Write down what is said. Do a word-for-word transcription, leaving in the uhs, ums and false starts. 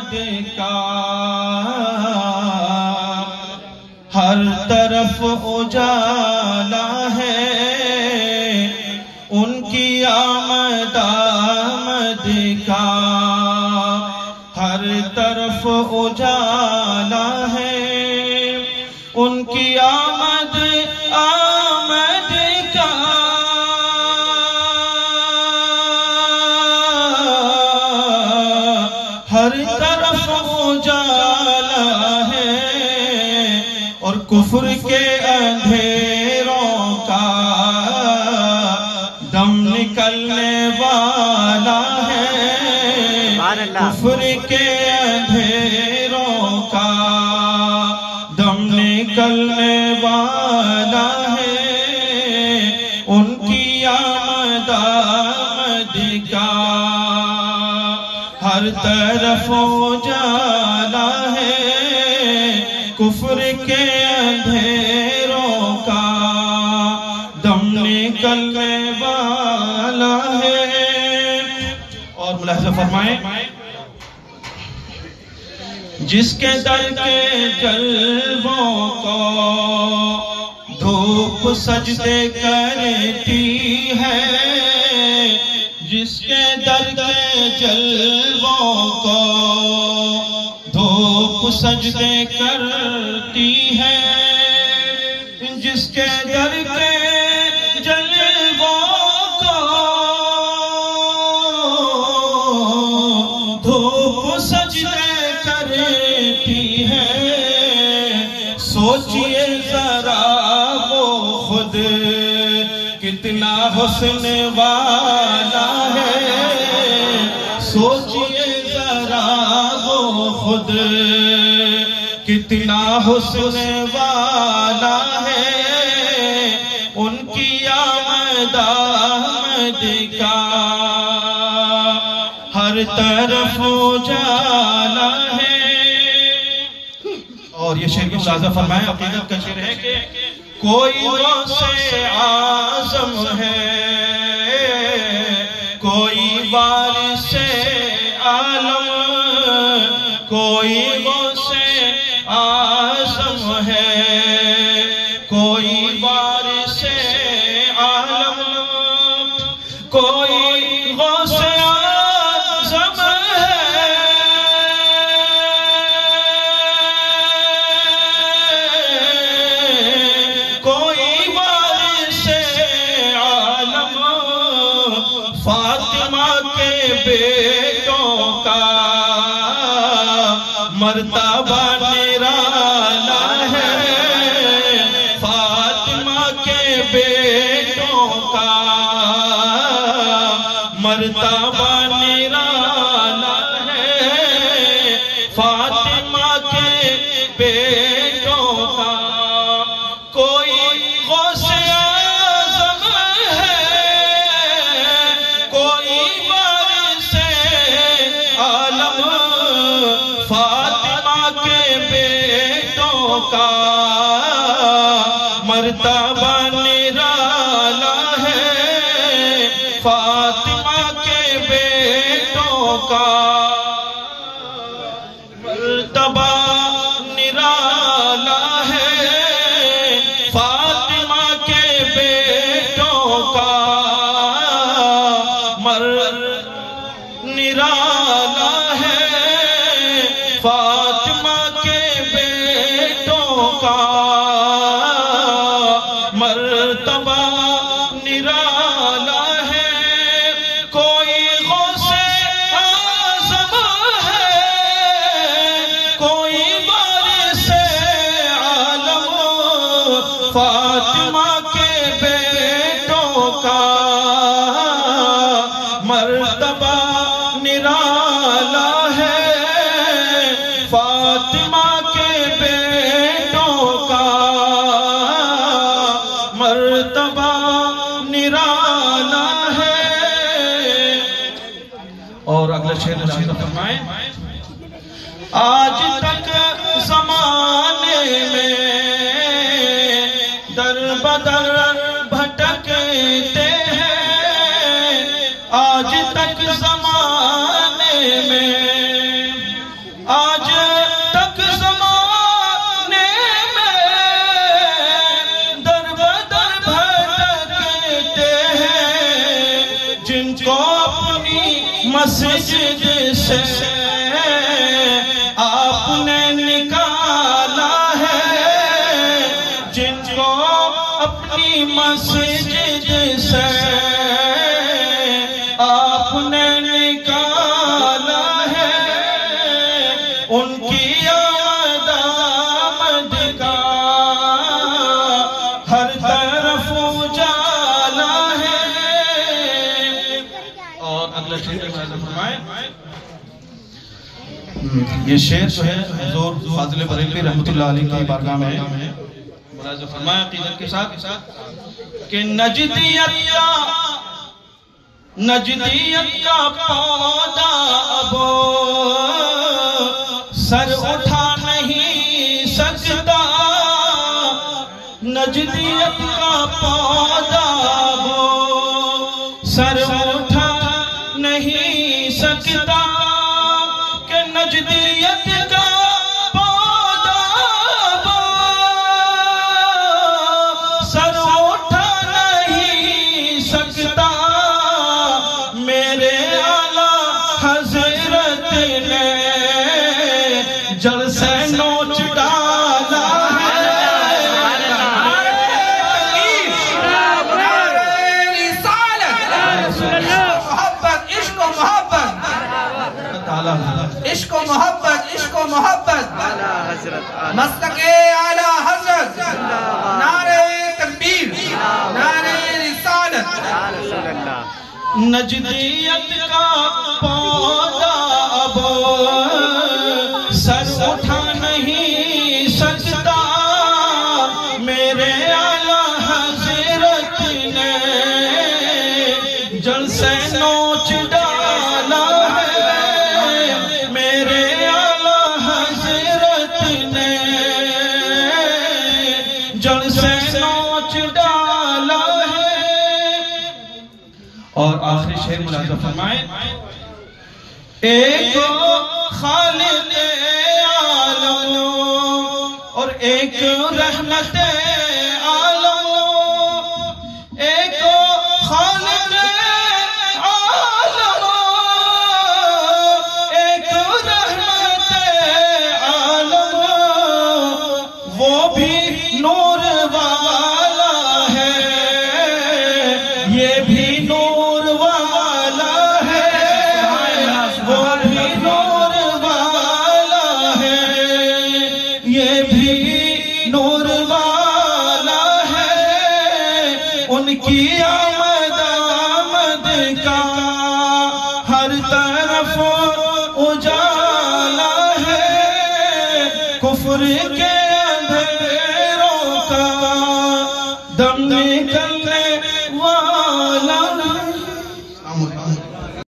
آمد کا ہر طرف اجالا ہے ان کی آمد آمد کا ہر طرف اجالا ہے ان کی آمد آمد کا ہر طرف اجالا ہے اور کفر کے اندھیروں کا دم نکلنے والا ہے کفر کے اندھیروں کا دم نکلنے والا ہے ان کی آمد آمد کا ہر طرف اجالا ہے کفر کے اندھیروں کا دم نکلنے والا ہے اور ملاحظہ فرمائیں جس کے در کے جلووں کو دھوپ سجدے کرتی ہے جس کے در کے جلووں کو دھوپ سجدے کرتی ہے جس کے در کے جلووں کو دھوپ سجدے کرتی ہے سوچئے ذرا وہ خود کتنا حسن والا ہے سوچئے ذرا وہ خود کتنا حسن والا ہے ان کی آمد آمد کا ہر طرف اجالا ہے اور یہ شعر کی ملاحظہ فرمائیں عقیدت کا شعر ہے کہ کوئی غوث اعظم ہے کوئی وارث عالم کوئی غوث اعظم ہے کوئی وارث عالم کوئی غوث اعظم ہے کوئی وارث عالم فاطمہ کے بیٹوں کا مرتبہ نرالا ہے فاطمہ کے بیٹوں کا مرتبہ نرالا ہے فاطمہ کے بیٹوں کا کوئی غوث اعظم ہے کوئی وارث عالم فاطمہ کے بیٹوں کا مرتبہ نرالا ہے فاطمہ کے بیٹوں کا مرتبہ نرالا ہے فاطمہ کے بیٹوں کا مر نرالا ہے فاطمہ کے بیٹوں کا مرتبہ نرالا ہے کوئی غوث اعظم ہے کوئی وارث عالم فاطمہ کے بیٹوں کا مرتبہ نرالا ہے فاطمہ کے بیٹوں کا مرتبہ نرالا ہے اور اگلا شعر ملاحظہ فرمائیں آج تک زمانے میں در بدر بھٹکتے ہیں آج تک زمانے میں مسجد سے آپ نے نکالا ہے، جن کو اپنی مسجد سے آپ نے نکالا ہے، ان کی آمد آمد کا ہر طرف اجالا ہے۔ اور اگلا شعر فرمائے، یہ شعر جو ہے حضور فاضل بریلوی رحمت اللہ علیہ کی بارگاہ میں ملاحظہ فرمایا عقیدت کے ساتھ کہ نجدیت کا نجدیت کا پودا اب سر اٹھا نہیں سکتا، نجدیت کا پودا اب سر اٹھا نہیں سکتا، کہ نجدیت کا پودا اب سر اٹھا نہیں سکتا، میرے اعلیٰ حضرت نے جڑ سے نوچ ڈالا ہے۔ عشق و محبت، عشق و محبت، مسلک اعلیٰ حضرت، نعرہ تکبیر، نعرہ رسالت۔ نجدیت کا پودا اب سر اٹھا نہیں سکتا، میرے اعلیٰ حضرت نے جڑ سے نوچ ڈالا ہے، میرے اعلیٰ حضرت نے جڑ سے نوچ ڈالا ہے۔ اور آخری شعر ملاحظہ فرمائیں، ایک خالق عالم اور ایک رحمت عالم، ایک خالق عالم ایک رحمت عالم، وہ بھی نور والا ہے، یہ بھی نور والا ہے، وہ بھی نور والا ہے، یہ بھی نور والا ہے، ان کی آمد آمد کا ہر طرف اجالا ہے، کفر کے اندھیروں کا دم نکل